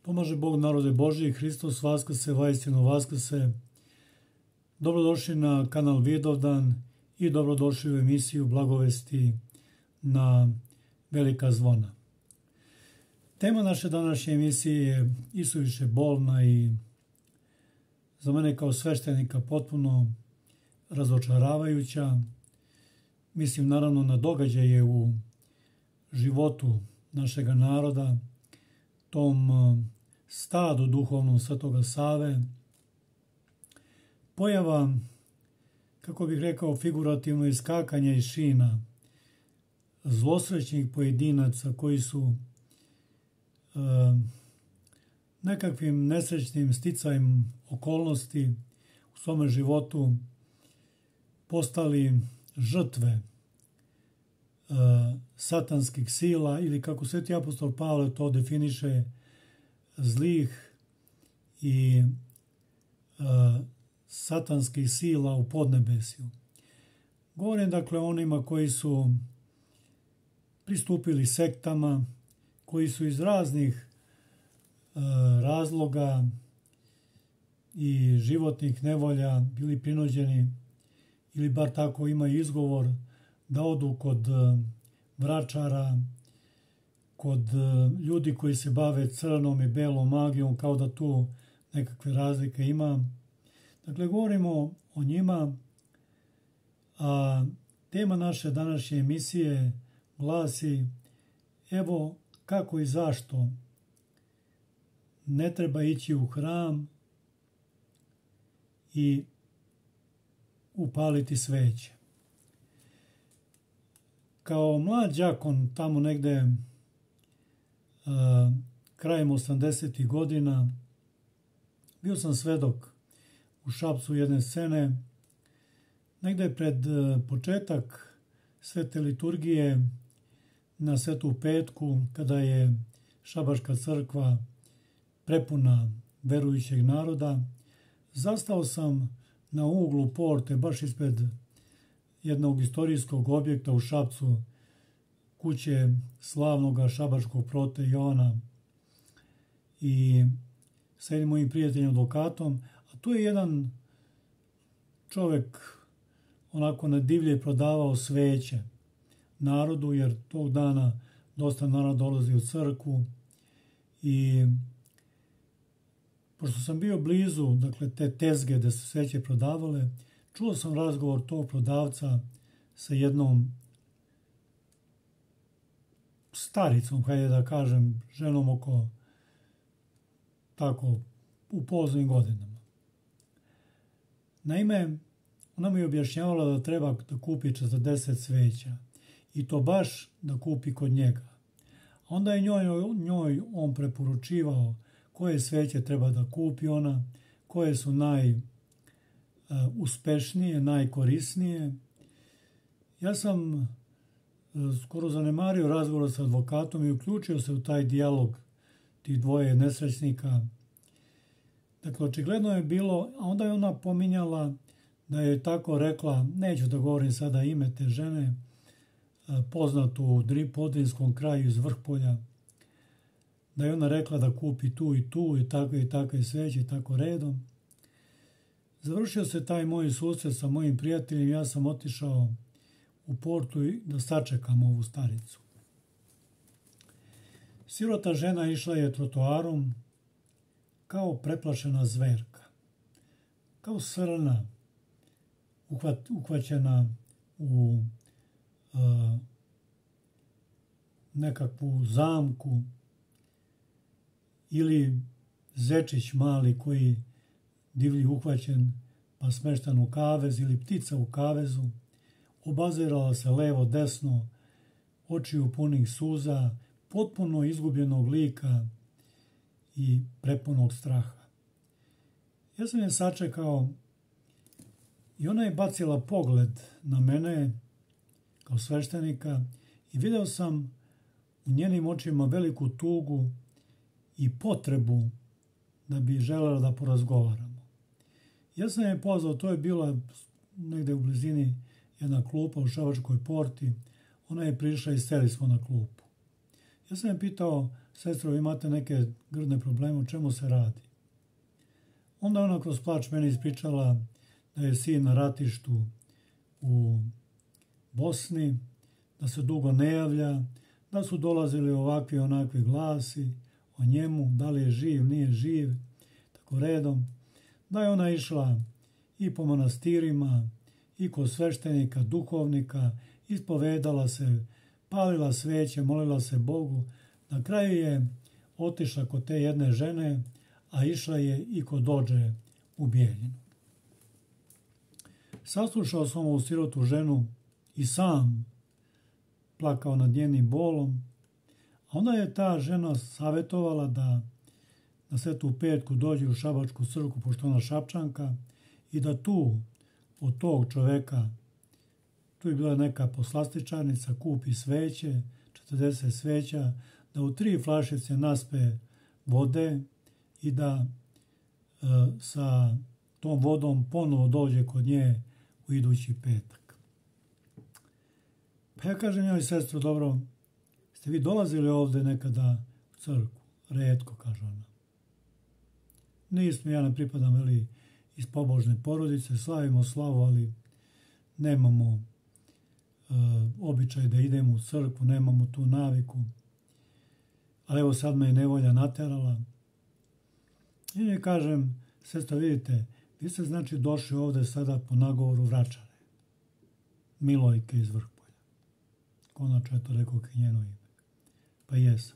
Pomaže Bog, narode Božji, Hristos vaskrse, vaistinu vaskrse. Dobrodošli na kanal Vidovdan i dobrodošli u emisiju Blagovesti na Velika zvona. Tema naše današnje emisije je isuviše bolna i za mene kao sveštenika potpuno razočaravajuća. Mislim naravno na događaje u životu našega naroda, tom stadu duhovnom Svetoga Save, pojava, kako bih rekao figurativno, iskakanja iz šina zlosrećnih pojedinaca koji su nekakvim nesrećnim sticajem okolnosti u svome životu postali žrtve satanskih sila ili, kako sveti apostol Pavle to definiše, zlih i satanskih sila u podnebesju. Govorim dakle o onima koji su pristupili sektama, koji su iz raznih razloga i životnih nevolja bili prinuđeni, ili bar tako imaju izgovor, da odu kod vračara, kod ljudi koji se bave crnom i belom magijom, kao da tu nekakve razlike ima. Dakle, govorimo o njima, a tema naše današnje emisije glasi: evo kako i zašto ne treba ići u hram i upaliti sveće. Kao mlad đakon, tamo negde krajem 80. godina, bio sam svedok u Šapcu jedne scene, negde pred početak svete liturgije na Svetu Petku, kada je Šabačka crkva prepuna verujućeg naroda. Zastao sam na uglu porte, baš ispred jednog istorijskog objekta u Šapcu, kuće slavnog šabačkog prote Joana, i sa jednim mojim prijateljem advokatom, a tu je jedan čovek onako na divlje prodavao sveće narodu, jer tog dana dosta naroda dolazi u crkvu, i pošto sam bio blizu, dakle, te tezge gde su sveće prodavale, čuo sam razgovor tog prodavca sa jednom staricom, hajde da kažem, ženom oko tako u poznim godinama. Naime, ona mi je objašnjavala da treba da kupi 40 sveća i to baš da kupi kod njega. Onda je njoj on preporučivao koje sveće treba da kupi ona, koje su najuspešnije, najkorisnije. Ja sam skoro zanemario razgovor sa advokatom i uključio se u taj dijalog tih dvoje nesrećnika. Dakle, očigledno je bilo, a onda je ona pominjala da je tako rekla, neću da govorim sada ime te žene, poznatu u podrinskom kraju iz Vrhpolja, da je ona rekla da kupi tu i tu i takve sveće i tako redom. Završio se taj moj susret sa mojim prijateljem, ja sam otišao u portu da sačekam ovu staricu. Sirota žena išla je trotoarom kao preplašena zverka, kao srna uhvaćena u nekakvu zamku, ili zečić mali koji divlji uhvaćen pa smešten u kavez, ili ptica u kavezu, obazirala se levo desno, očiju punih suza, potpuno izgubljenog lika i prepunog straha. Ja sam je sačekao i ona je bacila pogled na mene kao sveštenika i video sam u njenim očima veliku tugu i potrebu da bi želela da porazgovaramo. Ja sam je pozvao, to je bila negde u blizini jedna klupa u Šabačkoj porti, ona je prišla i seli smo na klupu. Ja sam je pitao, sestro, imate neke grdne probleme, o čemu se radi? Onda ona kroz plač meni ispričala da je sin na ratištu u Bosni, da se dugo ne javlja, da su dolazili ovakvi i onakvi glasi o njemu, da li je živ, nije živ, tako redom, da je ona išla i po monastirima, i kod sveštenika, duhovnika, ispovedala se, palila sveće, molila se Bogu. Na kraju je otišla kod te jedne žene, a išla je i kod Odže u Bijeljinu. Saslušao sam ovu sirotu ženu i sam plakao nad njenim bolom, a onda je ta žena savjetovala da na Svetu Petku dođe u Šabačku crkvu, pošto ona Šapčanka, i da tu od tog čoveka, tu je bila neka poslastičarnica, kupi sveće, 40 sveća, da u 3 flašice naspe vode i da sa tom vodom ponovo dođe kod nje u idući petak. Pa ja kažem njoj, sestro, dobro, ste vi dolazili ovde nekada u crkvu? Retko, kaže ona. Nismo, ja ne pripadam, veli, iz pobožne porodice, slavimo slavu, ali nemamo običaj da idemo u crkvu, nemamo tu naviku. Ali evo sad me je nevolja naterala. I njoj kažem, sestra, vidite, vi ste znači došli ovde sada po nagovoru Vračare, Milojke iz Vrhpolja. Konačno je to rekao njeno ime. Pa jesam.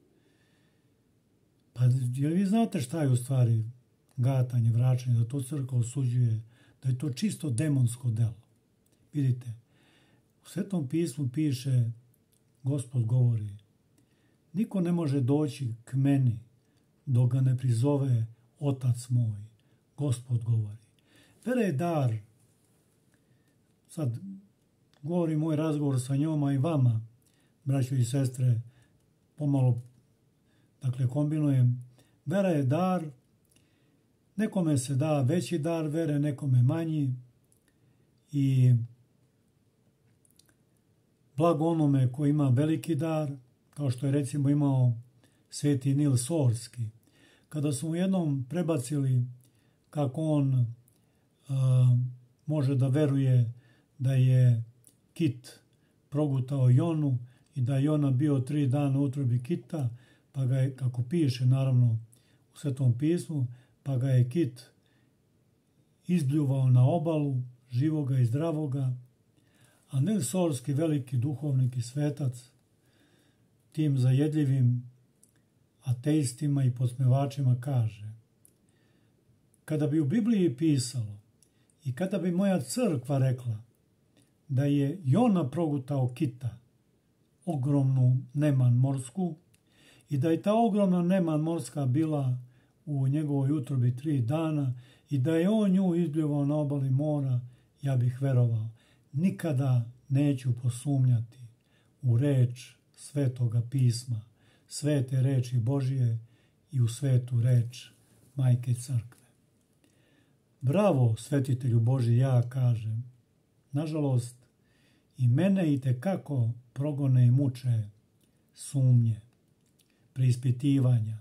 Pa jer vi znate šta je u stvari gatanje, vraćanje, da to crkva osuđuje, da je to čisto demonsko delo. Vidite, u Svetom pismu piše, Gospod govori, niko ne može doći k meni dok ga ne prizove Otac moj. Gospod govori. Vera je dar. Sad govori moj razgovor sa njom, a i vama, braćo i sestre, pomalo, dakle, kombinujem. Vera je dar. Nekome se da veći dar vere, nekome manji. I blago onome koji ima veliki dar, kao što je recimo imao Sveti Nil Sorski. Kada su mu jednom prebacili kako on može da veruje da je kit progutao Jonu i da je Jona bio 3 dana u utrobi kita, pa ga je, kako piše naravno u Svetom pismu, pa ga je kit izbljuvao na obalu, živoga i zdravoga, a Nil Sorski, veliki duhovnik i svetac, tim zajedljivim ateistima i podsmevačima kaže: kada bi u Bibliji pisalo i kada bi moja crkva rekla da je Jona progutao kita, ogromnu neman morsku, i da je ta ogromna neman morska bila u njegovoj utrobi 3 dana i da je on nju izbljuvao na obali mora, ja bih verovao. Nikada neću posumnjati u reč Svetoga pisma, svete reči Božije i u svetu reč Majke Crkve. Bravo, svetitelju Božji, ja kažem. Nažalost, i mene itekako progone i muče sumnje, preispitivanja.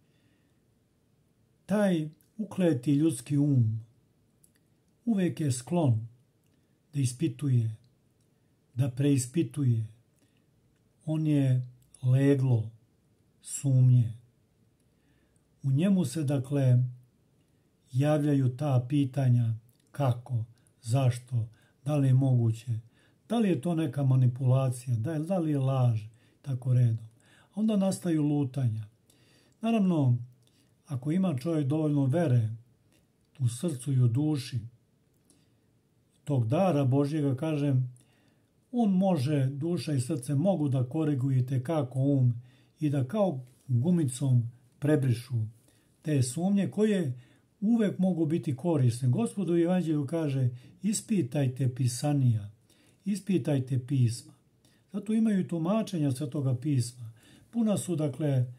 Taj ukleti ljudski uvek je sklon da ispituje, da preispituje. On je leglo sumnje. U njemu se, dakle, javljaju ta pitanja kako, zašto, da li je moguće, da li je to neka manipulacija, da li je laž, tako redom. Onda nastaju lutanja. Naravno, ako ima čovjek dovoljno vere u srcu i u duši, tog dara Božjega, kažem, on može, duša i srce mogu da koriguju itekako i da kao gumicom prebrišu te sumnje koje uvek mogu biti korisne. Gospod u Evanđelju kaže: ispitajte pisanija, ispitajte pisma. Zato imaju tumačenja Svetoga pisma. Puna su, dakle,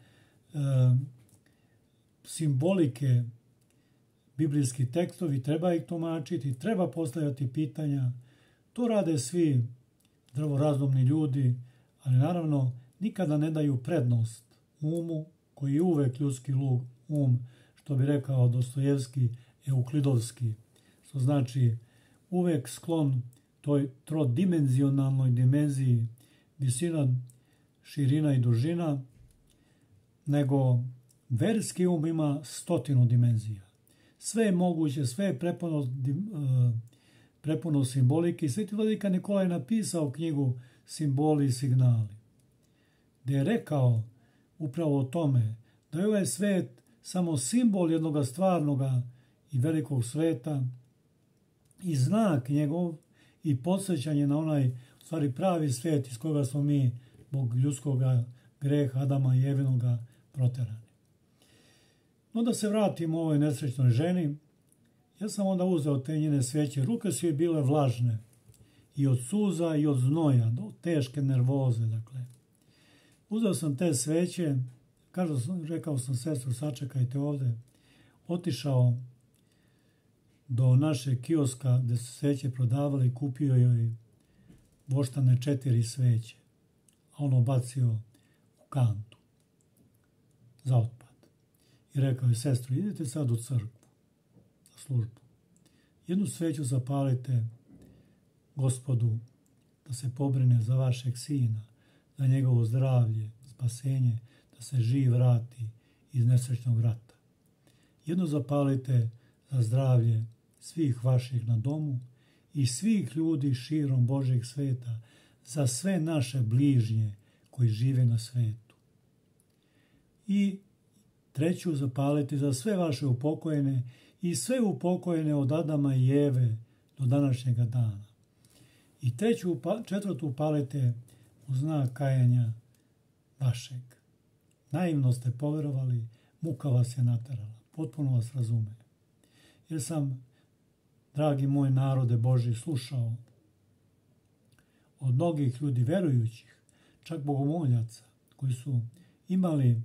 simbolike, biblijski tekstovi, treba ih tumačiti, treba postavljati pitanja. To rade svi zdravorazumni ljudi, ali naravno nikada ne daju prednost umu, koji je uvek ljudski um, što bi rekao Dostojevski, euklidovski, što znači uvek sklon toj trodimenzionalnoj dimenziji visina, širina i dužina, nego verski um ima 100 dimenzija. Sve je moguće, sve je prepuno simbolike. I Sveti vladika Nikola je napisao knjigu Simboli i signali, gdje je rekao upravo o tome da je ovaj svet samo simbol jednog stvarnog i velikog sveta i znak njegov i podsjećanje na onaj u stvari pravi svet iz koga smo mi zbog ljudskog greha Adama i Evinoga proterani. No da se vratimo ovoj nesrećnoj ženi, ja sam onda uzeo te njene sveće, ruke su joj bile vlažne i od suza i od znoja, do teške nervoze, dakle. Uzeo sam te sveće, rekao sam sestru, sačekajte ovde, otišao do našeg kioska gde su sveće prodavali i kupio joj voštane 4 sveće, a ono bacio u kantu za otpad. I rekao je, sestro, idite sad u crkvu, na službu. Jednu sveću zapalite Gospodu da se pobrine za vašeg sina, za njegovo zdravlje, spasenje, da se živ vrati iz nesrećnog rata. Jednu zapalite za zdravlje svih vaših na domu i svih ljudi širom Božjeg sveta, za sve naše bližnje koji žive na svetu. I 3 zapaliti za sve vaše upokojene i sve upokojene od Adama i Eve do današnjega dana. I 4 upalite u znak kajanja vašeg. Naivno ste poverovali, muka vas je naterala. Potpuno vas razume. Jer sam, dragi moj narode Božji, slušao od mnogih ljudi verujućih, čak bogomoljaca, koji su imali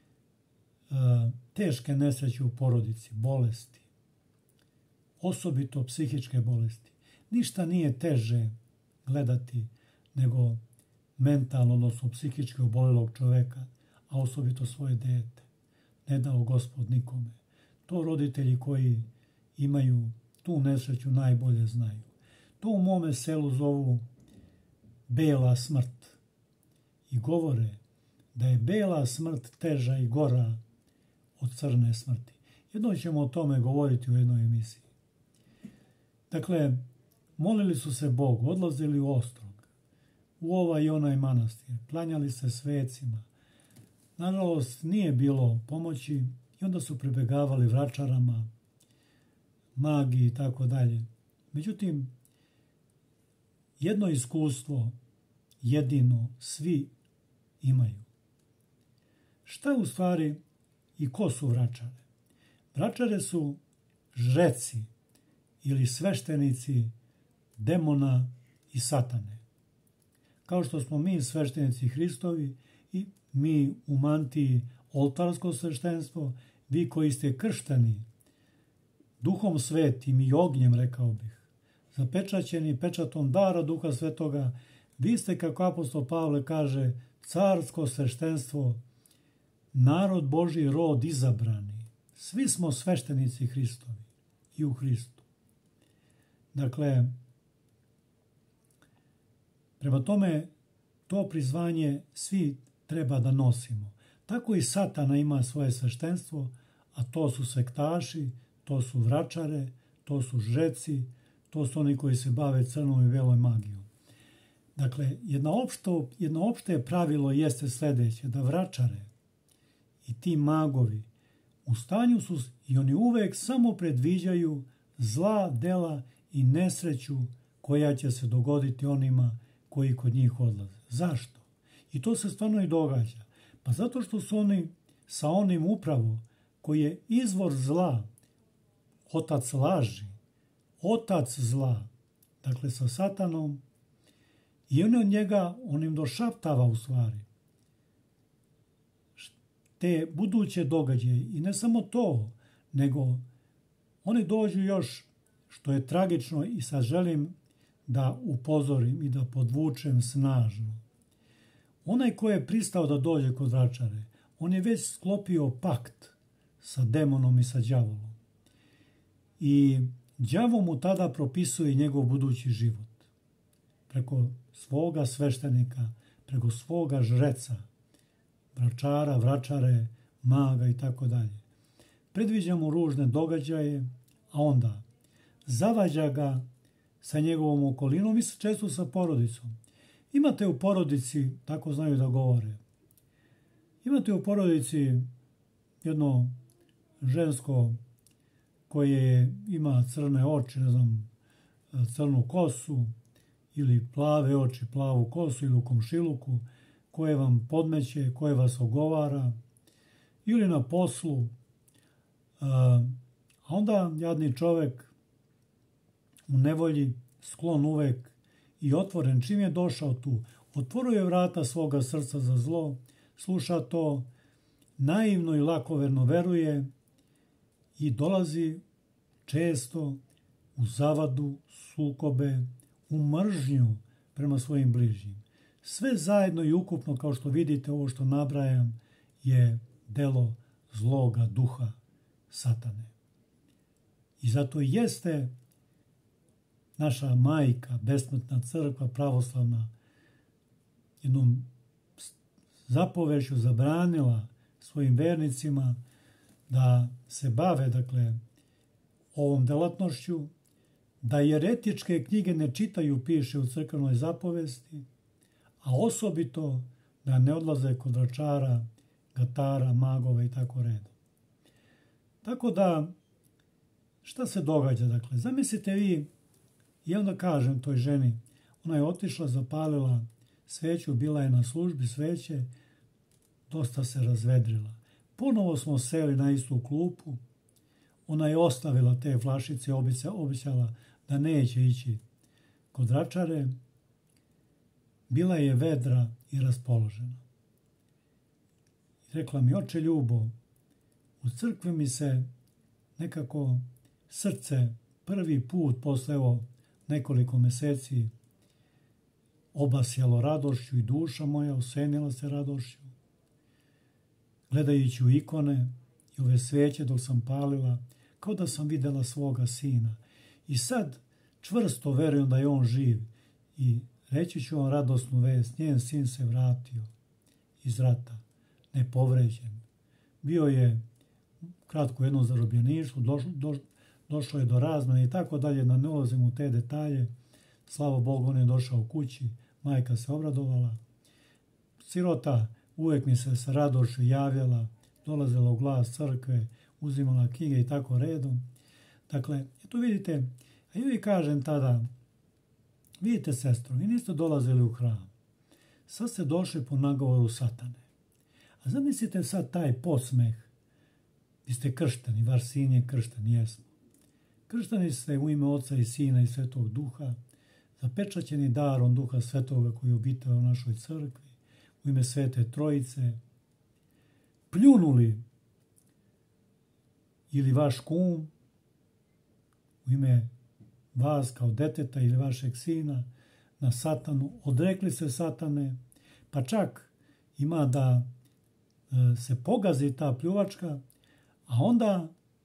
teške nesreće u porodici, bolesti, osobito psihičke bolesti. Ništa nije teže gledati nego mentalno, odnosno psihički obolelog čoveka, a osobito svoje dete. Ne dao Gospod nikome. To roditelji koji imaju tu nesreću najbolje znaju. To u mome selu zovu bela smrt. I govore da je bela smrt teža i gora od crne smrti. Jednom ćemo o tome govoriti u jednoj emisiji. Dakle, molili su se Bogu, odlazili u Ostrog, u ovaj i onaj manastir, klanjali se svecima. Nažalost, nije bilo pomoći i onda su pribegavali vračarama, magiji i tako dalje. Međutim, jedno iskustvo jedino svi imaju. Šta u stvari i ko su vračare? Vračare su žreci ili sveštenici demona i satane. Kao što smo mi sveštenici Hristovi i mi u mantiji oltarsko sveštenstvo, vi koji ste kršteni Duhom Svetim i ognjem, rekao bih, zapečaćeni pečatom dara Duha Svetoga, vi ste, kako apostol Pavle kaže, carsko sveštenstvo, narod Božji, rod izabrani. Svi smo sveštenici Hristovi i u Hristu. Dakle, prema tome, to prizvanje svi treba da nosimo. Tako i Satana ima svoje sveštenstvo, a to su sektaši, to su vračare, to su žreci, to su oni koji se bave crnom i beloj magijom. Dakle, jedno opšte pravilo jeste sledeće, da vračare i ti magovi u stanju su i oni uvek samo predviđaju zla dela i nesreću koja će se dogoditi onima koji kod njih odlaze. Zašto? I to se stvarno i događa. Pa zato što su oni sa onim upravo koji je izvor zla, otac laži, otac zla, dakle sa Satanom, i on od njega, on im došaptava u stvari te buduće događaje. I ne samo to, nego oni dođu još, što je tragično, i sad želim da upozorim i da podvučem snažno. Onaj ko je pristao da dođe kod vračare, On je već sklopio pakt sa demonom i sa đavolom. I đavo mu tada propisuje njegov budući život. Preko svoga sveštenika, preko svoga žreca, vračara, vračare, maga i tako dalje. Predviđa mu ružne događaje, a onda zavađa ga sa njegovom okolinom i često sa porodicom. Imate u porodici, tako znaju da govore, imate u porodici jedno žensko koje ima crne oči, ne znam, crnu kosu, ili plave oči, plavu kosu, ili u komšiluku, koje vam podmeće, koje vas ogovara, ili na poslu. A onda jadni čovek u nevolji, sklon uvek i otvoren, čim je došao tu, otvorio je vrata svoga srca za zlo, sluša to, naivno i lakoverno veruje i dolazi često u zavadu, sukobe, u mržnju prema svojim bližnjim. Sve zajedno i ukupno, kao što vidite, ovo što nabrajam, je delo zloga duha satane. I zato jeste naša majka, besmrtna crkva, pravoslavna, jednom zapovešću zabranila svojim vernicima da se bave, ovom delatnošću, da jeretičke knjige ne čitaju, piše u crkvenoj zapovesti, a osobito da ne odlaze kod vračara, gatara, magova i tako redom. Tako da, šta se događa? Zamislite vi, i onda kažem toj ženi, ona je otišla, zapalila sveću, bila je na službi sveće, dosta se razvedrila. Ponovo smo seli na istu klupu, ona je ostavila te flašice, obećala da neće ići kod vračare, bila je vedra i raspoložena. Rekla mi, oče Ljubo, u crkvi mi se nekako srce prvi put posle nekoliko meseci obasjalo radošću i duša moja osenila se radošću. Gledajući u ikone i ove sveće dok sam palila, kao da sam videla svoga sina. I sad čvrsto verujem da je on živ i reći ću vam radosnu vest, njen sin se vratio iz rata, nepovređen. Bio je kratko jedno zarobljeništvo, došlo je do razmene i tako dalje, da ne ulazim u te detalje. Slava Bogu, on je došao kući, majka se obradovala. Sirota uvek mi se sa radošću javljala, dolazila u glas crkve, uzimala knjige i tako redom. Tu vidite, a ja vi kažem tada, vidite sestro, vi niste dolazili u hram, sad ste došli po nagovoru satane. A zamislite sad taj podsmeh, vi ste kršteni, vaš sin je kršten, jesmo. Kršteni ste u ime Oca i Sina i Svetog Duha, zapečaćeni darom Duha Svetoga koji obitava u našoj crkvi, u ime Svete Trojice, pljunuli ili vaš kum, u ime vas kao deteta ili vašeg sina, na satanu, odrekli se satane, pa čak ima da se pogazi ta pljuvačka, a onda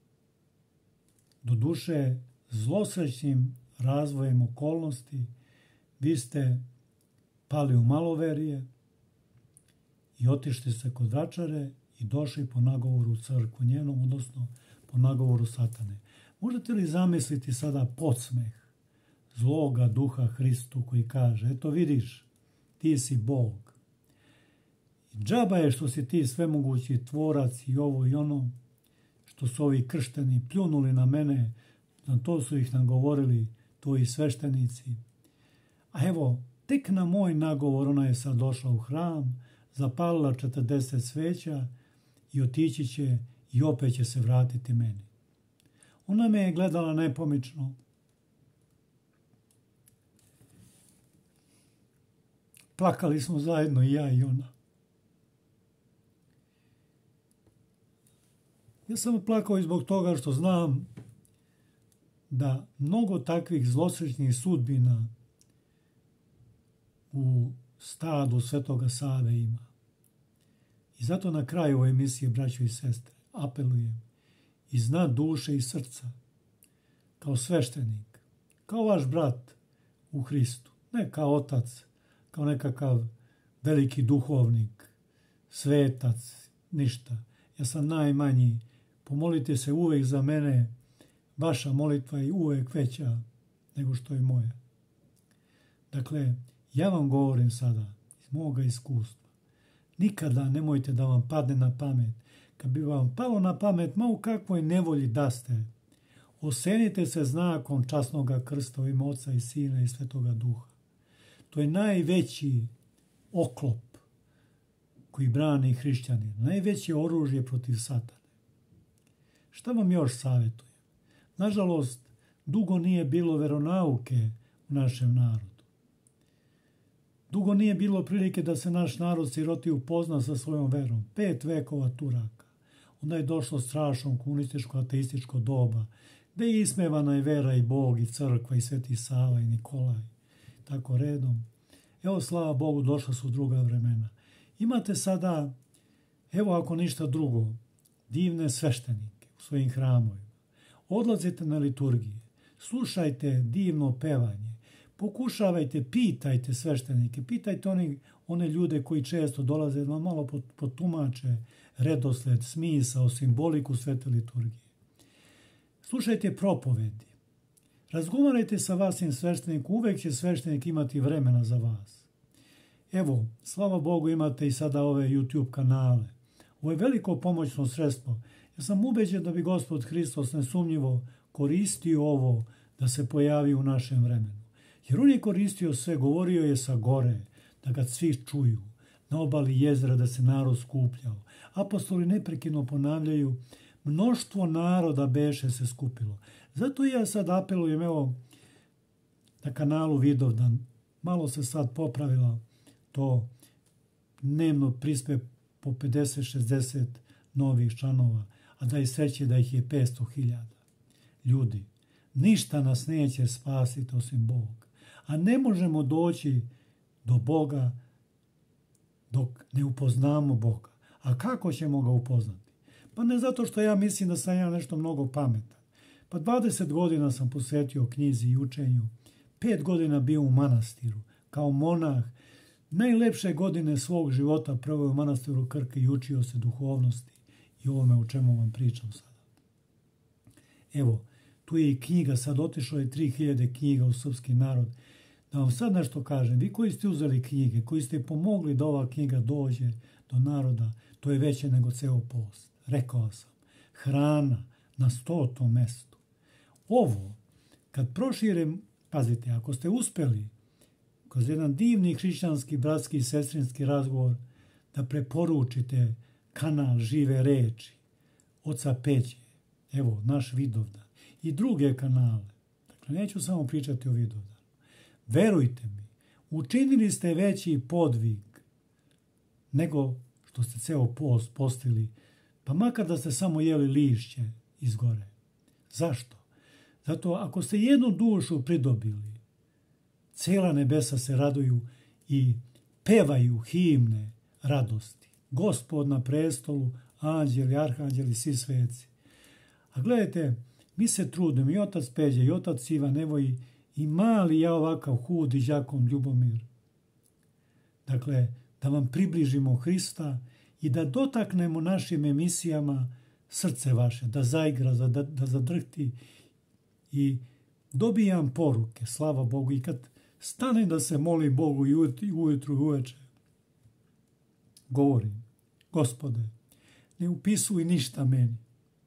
doduše zlosrećnim razvojem okolnosti vi ste pali u maloverije i otišli se kod vračare i došli po nagovoru crkvu njenom, odnosno po nagovoru satane. Možete li zamisliti sada podsmeh zloga duha Hristu koji kaže, eto vidiš, ti si Bog. Džaba je što si ti svemogući tvorac i ovo i ono, što su ovi kršteni pljunuli na mene, na to su ih nagovorili tvoji sveštenici. A evo, tek na moj nagovor ona je sad došla u hram, zapalila 40 sveća i otići će i opet će se vratiti meni. Ona me je gledala nepomično. Plakali smo zajedno i ja i ona. Ja sam plakao i zbog toga što znam da mnogo takvih zlosrećnih sudbina u stadu Svetoga Save ima. I zato na kraju ove emisije, braćo i sestre, apelujem iz dna duše i srca, kao sveštenik, kao vaš brat u Hristu, ne kao otac, kao nekakav veliki duhovnik, svetac, ništa. Ja sam najmanji, pomolite se uvek za mene, vaša molitva je uvek veća nego što je moja. Dakle, ja vam govorim sada iz moga iskustva. Nikada nemojte da vam padne na pamet. Kad bi vam palo na pamet, ma u kakvoj nevolji da ste, osenite se znakom časnoga krsta u ime Oca i Sina i Svetoga Duha. To je najveći oklop koji brani hrišćanin, najveće oružje protiv satane. Šta vam još savjetujem? Nažalost, dugo nije bilo veronauke u našem narodu. Dugo nije bilo prilike da se naš narod siroti upozna sa svojom verom. 5 vekova Turaka. Onda je došlo strašno komunističko, ateističko doba, gde je ismevana i vera i Bog i crkva i Sveti Sava i Nikolaj. Tako redom. Evo, slava Bogu, došla su druga vremena. Imate sada, evo ako ništa drugo, divne sveštenike u svojim hramovima. Odlazite na liturgije, slušajte divno pevanje, pokušavajte, pitajte sveštenike, pitajte one ljude koji često dolaze da malo potumače redosled, smisao, simboliku svete liturgije. Slušajte propovedi, razgovarajte sa vašim sveštenikom, uvek će sveštenik imati vremena za vas. Evo, slava Bogu, imate i sada ove YouTube kanale. Ovo je veliko pomoćno sredstvo. Ja sam ubeđen da bi Gospod Hristos nesumnjivo koristio ovo da se pojavi u našem vremenu. Jer on je koristio sve, govorio je sa gore, da ga svi čuju, na obali jezera da se narod skupljao. Apostoli neprekidno ponavljaju, mnoštvo naroda beše se skupilo. Zato ja sad apelujem, evo, na kanalu Vidovdan, malo se sad popravila to, dnevno prispe po 50-60 novih članova, a da je sreće da ih je 500.000. Ljudi, ništa nas neće spasiti osim Bog. A ne možemo doći do Boga dok ne upoznamo Boga. A kako ćemo ga upoznati? Pa ne zato što ja mislim da sam ja nešto mnogo pametan. Pa 20 godina sam posvetio knjizi i učenju. 5 godina bio u manastiru, kao monah. Najlepše godine svog života proveo u manastiru Krka i učio se duhovnosti i ovome o čemu vam pričam sada. Evo, tu je i knjiga, sad otišlo je 3000 knjiga u srpski narod. Da vam sad nešto kažem, vi koji ste uzeli knjige, koji ste pomogli da ova knjiga dođe do naroda, to je veće nego ceo post. Rekao sam, hrana na 100. mestu. Ovo, kad proširem, pazite, ako ste uspeli kroz jedan divni hrišćanski, bratski i sestrinski razgovor da preporučite kanal Žive reči, oca Peđe, evo, naš Vidovdan, i druge kanale. Dakle, neću samo pričati o Vidovdanu. Verujte mi, učinili ste veći podvig nego što ste ceo post postili, pa makar da ste samo jeli lišće iz gore. Zašto? Zato ako ste jednu dušu pridobili, cijela nebesa se raduju i pevaju himne radosti. Gospod na prestolu, anđeli, arhanđeli, svi sveci. A gledajte, mi se trudimo, i otac Peđe, i otac Ivan, evo i mali ja ovakav hudi đakon Ljubomir. Dakle, da vam približimo Hrista i da dotaknemo našim emisijama srce vaše, da zaigra, da zadrhti i dobijam poruke, slava Bogu, i kad stanem da se molim Bogu i ujutru i uveče, govorim, Gospode, ne upisuj ništa meni.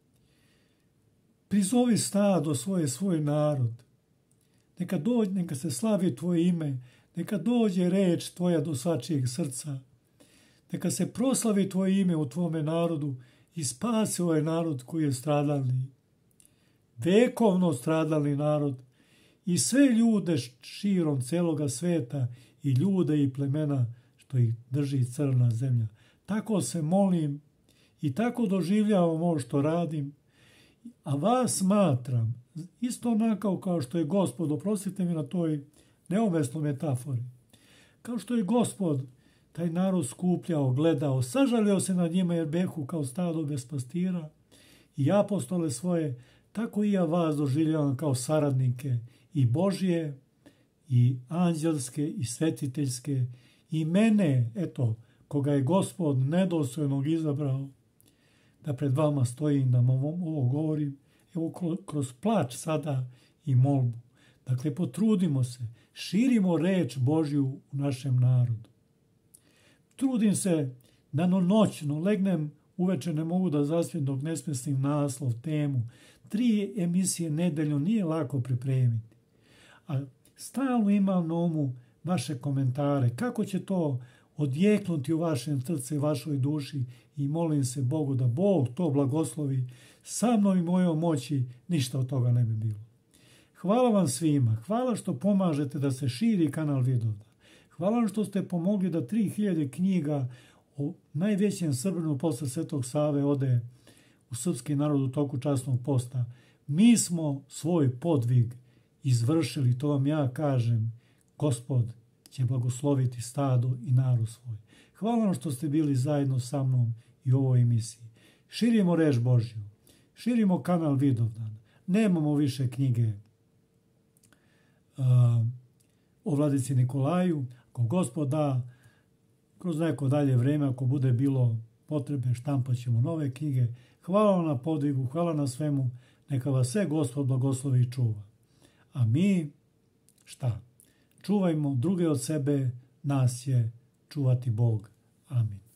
Prizovi stado svoj narod. Neka se slavi tvoje ime, neka dođe reč tvoja do svačijeg srca. Neka se proslavi tvoje ime u tvome narodu i spasi ovaj narod koji je stradalni. Vekovno stradalni narod i sve ljude širom celoga sveta i ljude i plemena što ih drži crna zemlja. Tako se molim i tako doživljavam ovo što radim, a vas smatram isto onako kao što je Gospod, oprostite mi na toj neumesnoj metafori, kao što je Gospod taj narod skupljao, gledao, sažalio se nad njima jer behu kao stado bez pastira i apostole svoje, tako i ja vas doživljavam kao saradnike i Božje, i anđelske, i svetiteljske, i mene, eto, koga je Gospod nedostojnog izabrao, da pred vama stojim, da vam ovo govorim, evo kroz plač sada i molbu. Dakle, potrudimo se, širimo reč Božju u našem narodu. Trudim se danonoćno, legnem uveče, ne mogu da zaspim dok ne smislim naslov, temu. 3 emisije nedeljno nije lako pripremiti. A stalno imam na umu vaše komentare, kako će to odjeknuti u vašem srcu i vašoj duši i molim se Bogu da Bog to blagoslovi. Sa mnom i mojom moći ništa od toga ne bi bilo. Hvala vam svima, hvala što pomažete da se širi kanal Vidovdan. Hvala vam što ste pomogli da 3000 knjiga o najvećem Srbinu posle Svetog Save ode u srpski narod u toku časnog posta. Mi smo svoj podvig izvršili, to vam ja kažem. Gospod će blagosloviti stado i narod svoj. Hvala vam što ste bili zajedno sa mnom i u ovoj emisiji. Širimo reč Božju, širimo kanal Vidovdan. Nemamo više knjige o Vladici Nikolaju. Ako Gospod da, kroz neko dalje vreme, ako bude bilo potrebe, štampat ćemo nove knjige. Hvala vam na podvigu, hvala na svemu. Neka vas sve Gospod blagoslovi i čuva. A mi, šta? Čuvajmo druge od sebe, nas je čuvati Bog. Amin.